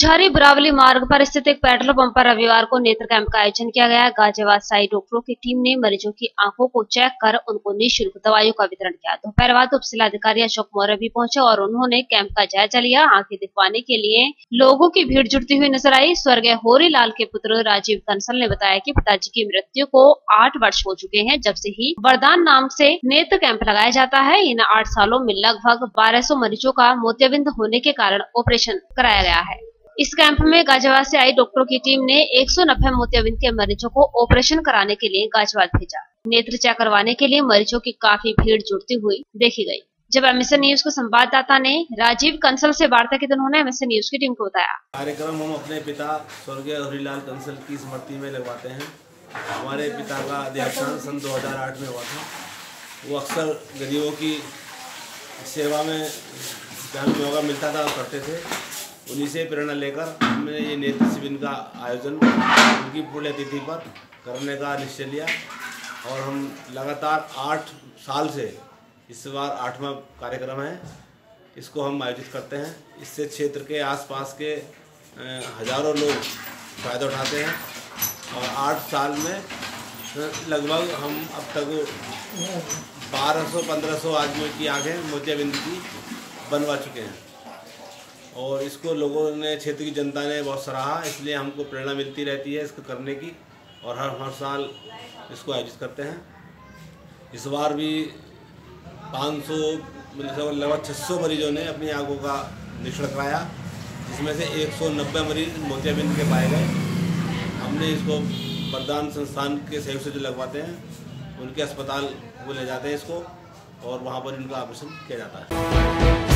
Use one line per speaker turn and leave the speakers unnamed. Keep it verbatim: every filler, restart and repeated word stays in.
सुझारी बुरावली मार्ग पर स्थित एक पेट्रोल पंप पर रविवार को नेत्र कैंप का आयोजन किया गया। गाजियाबाद से आई डॉक्टरों की टीम ने मरीजों की आंखों को चेक कर उनको निःशुल्क दवाइयों का वितरण किया। दोपहर बाद उप जिलाधिकारी अशोक मौर्य भी पहुंचे और उन्होंने कैंप का जायजा लिया। आंखें दिखवाने के लिए लोगों की भीड़ जुटती हुई नजर आई। स्वर्गीय होरी लाल के पुत्र राजीव कंसल ने बताया कि पिताजी की मृत्यु को आठ वर्ष हो चुके हैं जब से ही वरदान नाम से नेत्र कैंप लगाया जाता है। इन आठ सालों में लगभग बारह सौ मरीजों का मोतियाबिंद होने के कारण ऑपरेशन कराया गया है। इस कैंप में गाजियाबाद से आई डॉक्टरों की टीम ने एक सौ नब्बे मोतियाबिंद के मरीजों को ऑपरेशन कराने के लिए गाजियाबाद भेजा। नेत्र चेक करवाने के लिए मरीजों की काफी भीड़ जुटती हुई देखी गई। जब एमएसएन न्यूज को संवाददाता ने राजीव कंसल से वार्ता की तो उन्होंने एमएसएन न्यूज की टीम को बताया।
कार्यक्रम हम अपने पिता स्वर्गीय होरीलाल कंसल की स्मृति में लगवाते हैं। हमारे पिता का देहांत सन दो हज़ार आठ में हुआ था। वो अक्सर गरीबों की सेवा में जहाँ मौका मिलता था करते थे। उन्हीं से प्रेरणा लेकर हमने ये नेत्र शिविर का आयोजन उनकी पुण्यतिथि पर करने का निश्चय लिया और हम लगातार आठ साल से इस बार आठवां कार्यक्रम है, इसको हम आयोजित करते हैं। इससे क्षेत्र के आसपास के हजारों लोग फायदा उठाते हैं और आठ साल में लगभग हम अब तक बारह सौ पंद्रह सौ आदमियों की आंखें मोतियाबिंद की बनवा चुके हैं और इसको लोगों ने, क्षेत्र की जनता ने बहुत सराहा। इसलिए हमको प्रेरणा मिलती रहती है इसको करने की और हर हर साल इसको आयोजित करते हैं। इस बार भी पाँच सौ लगभग छह सौ मरीजों ने अपनी आंखों का निरीक्षण कराया, जिसमें से एक सौ नब्बे मरीज मोतियाबिंद के पाए गए। हमने इसको वरदान संस्थान के सहयोग से जो लगवाते हैं उनके अस्पताल को ले जाते हैं इसको और वहाँ पर इनका ऑपरेशन किया जाता है।